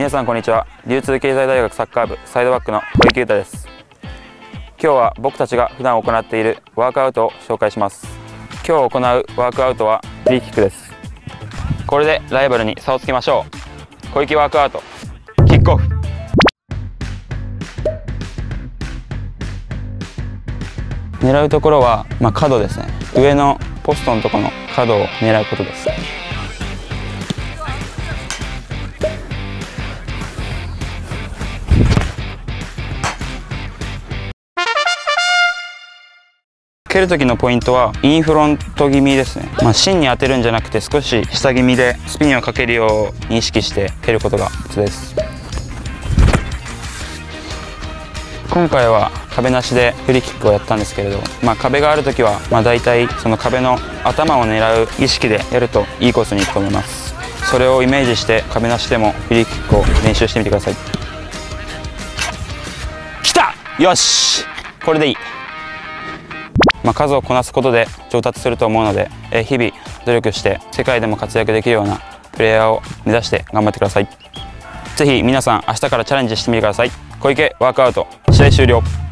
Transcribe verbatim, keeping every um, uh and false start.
皆さんこんにちは。流通経済大学サッカー部サイドバックの小池優太です。今日は僕たちが普段行っているワークアウトを紹介します。今日行うワークアウトはフリーキックです。これでライバルに差をつけましょう。小池ワークアウトキックオフ。狙うところは、まあ、角ですね。上のポストのところの角を狙うことです。蹴る時のポイントはインフロント気味ですね。まあ、芯に当てるんじゃなくて少し下気味でスピンをかけるように意識して蹴ることがコツです。今回は壁なしでフリーキックをやったんですけれど、まあ、壁がある時はまあ大体その壁の頭を狙う意識でやるといいコースにいくと思います。それをイメージして壁なしでもフリーキックを練習してみてください。きた！よし！これでいい。まあ、数をこなすことで上達すると思うので、えー、日々努力して世界でも活躍できるようなプレイヤーを目指して頑張ってください。ぜひ皆さん明日からチャレンジしてみてください。小池ワークアウト試合終了。